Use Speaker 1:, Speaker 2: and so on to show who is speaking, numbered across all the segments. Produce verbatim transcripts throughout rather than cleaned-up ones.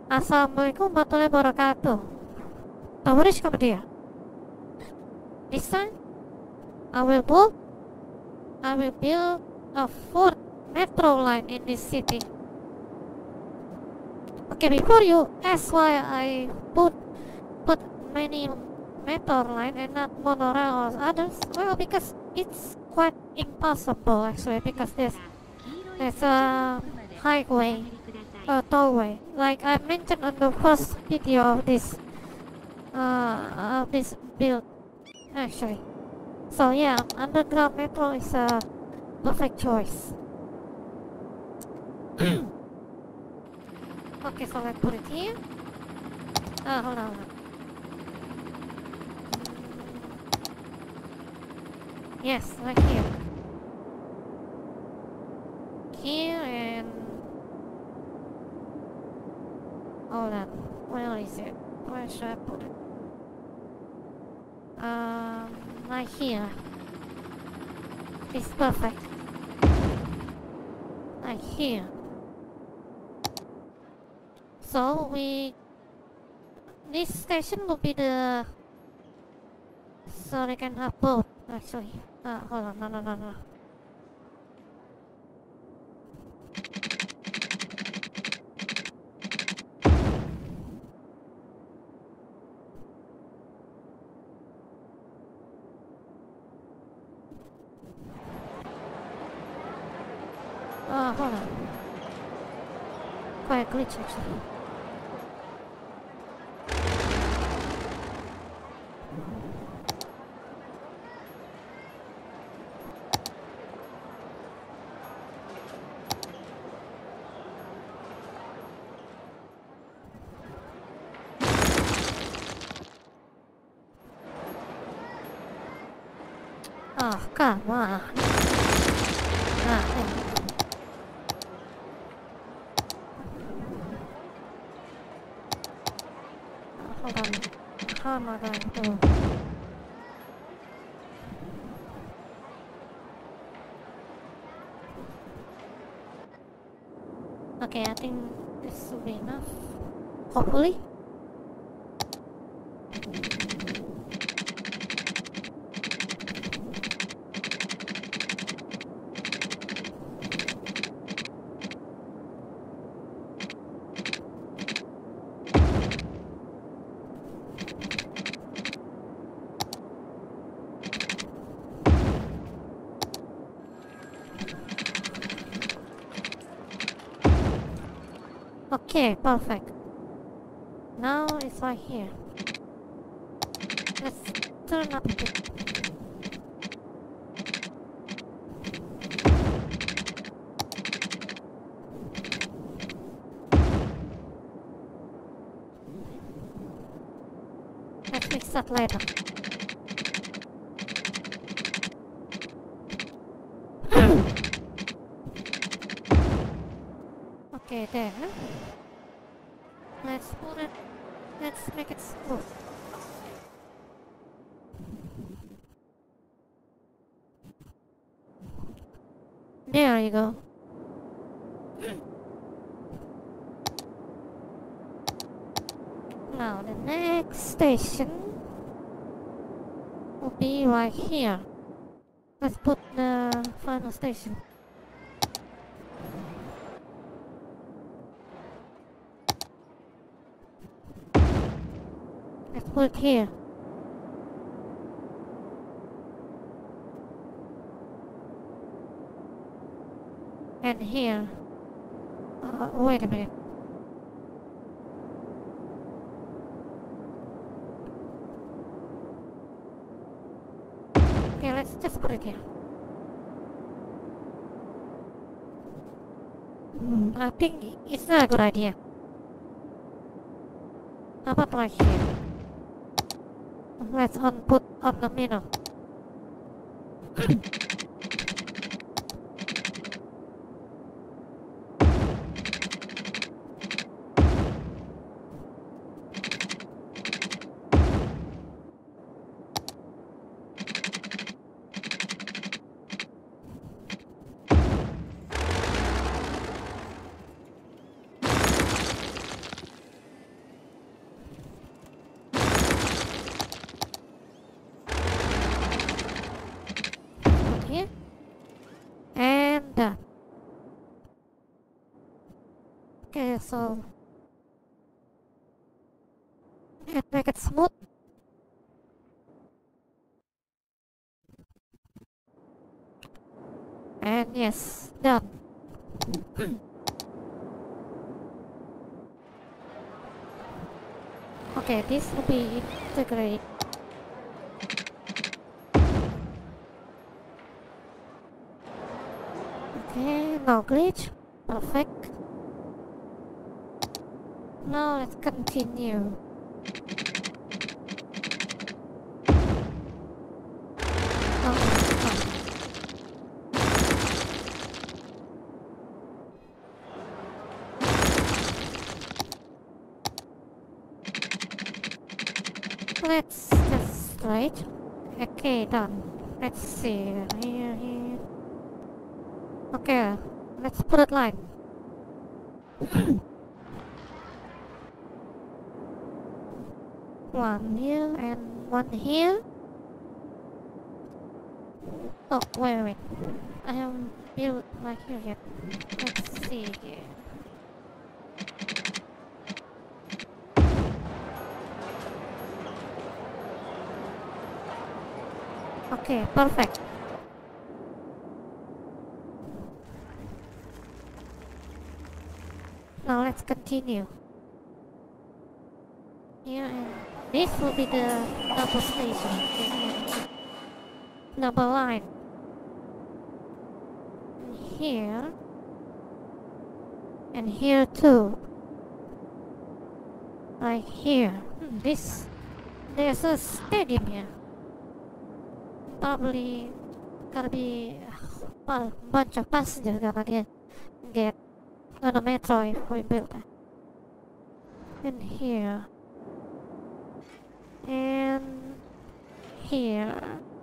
Speaker 1: Assalamualaikum warahmatullahi wabarakatuh. Tawarish kamu dia. This time, I will build, I will build a fourth metro line in this city. Okay, before you ask why I put put many metro line and not monorail or others, well, because it's quite impossible actually, because there's there's a highway, a tollway, like I mentioned on the first video of this uh, of this build actually. So yeah, underground metro is a perfect choice. Okay, so let's put it here. Ah, hold on, hold on. Yes, right here. Here and... Hold on. Where is it? Where should I put it? Um, right here. It's perfect. Right here. So we... This station will be the... So they can have both, actually. Uh, hold on, no, no, no, no. Uh, hold on. Quite a glitch, actually. Oh, come on. Ah, there. Oh, hold on. How am I going to... Okay, I think this will be enough. Hopefully. Okay, perfect. Now it's right here. Let's turn up a bit. Let's fix that later. Okay, there. Let's put it, let's make it smooth. There you go. Now the next station will be right here. Let's put the final station. Let's put it here. And here. Uh, wait a minute. Okay, let's just put it here. Mm, I think it's not a good idea. How about right here? Let's on put on the middle. and done. Okay, so and make it smooth. And yes, done. Okay, this will be integrated. Okay, no glitch. Perfect. Now let's continue. Oh, oh. Let's just straight. Okay, done. Let's see. Here, here. Okay, let's put it line. One here and one here. Oh, wait, wait. I haven't built my here yet. Let's see here. Okay, perfect. Now let's continue. Here and this will be the double station. Double line. Here. And here too. Like here. Hmm, this there's a stadium here. Probably gonna be a bunch of passengers gonna get get on the metro if we build it. And here. And here.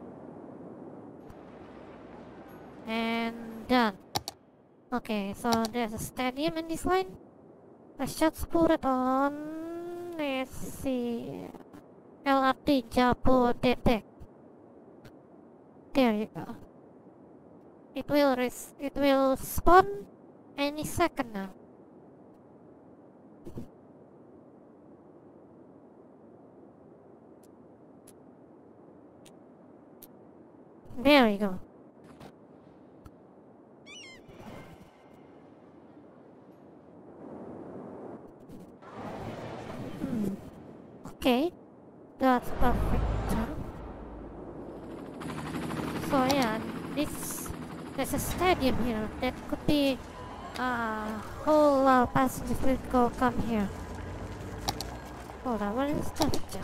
Speaker 1: And done. Okay, so there's a stadium in this line. Let's just put it on. Let's see. L R T Jabodetabek. There you go. It will res it will spawn any second now. There you go. Hmm. Okay, that's perfect. So yeah, this there's a stadium here. That could be a uh, whole lot of passengers will go come here. Hold on, what is traffic jam?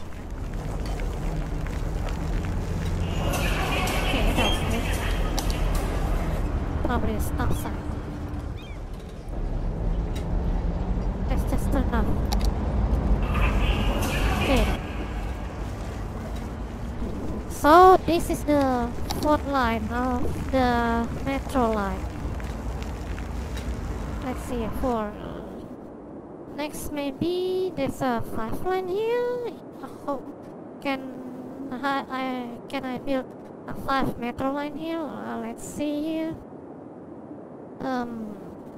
Speaker 1: Okay, that's good. Probably a stop sign. Let's just turn off. Okay. So this is the fourth line of the metro line. Let's see, four. Next maybe there's a five line here. Oh, can I, I can I build a five metro line here? Uh, let's see here. Um.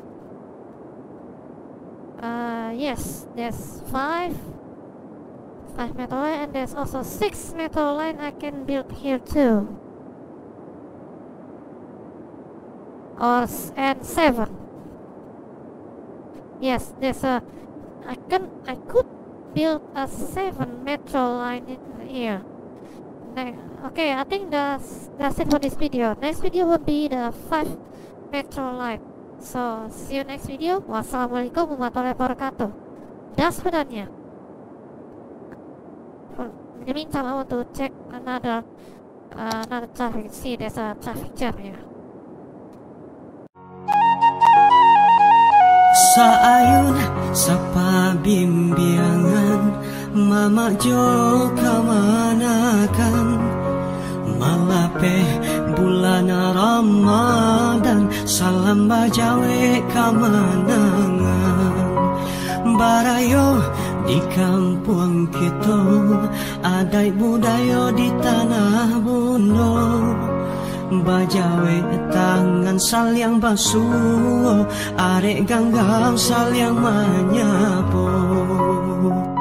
Speaker 1: Uh, yes, there's five. Five metro line, and there's also six metro line I can build here too. Or s and seven. Yes, there's a. I can I could build a seven metro line in here. Ne okay, I think that's that's it for this video. Next video will be the five metro line. So see you next video. Wassalamualaikum warahmatullahi wabarakatuh. Das sebenarnya. In the meantime, I want to check another uh, another traffic. See, there's a traffic jam here.
Speaker 2: Sa ayun sa pabimbiyangan, mamajo kamanakan, malape bulan Ramadan, salam bajawe kamanangan. Barayo di kampung kita, adai budaya di tanah bundo. bajawe tangan saling basuh, arek ganggang saling menyapu.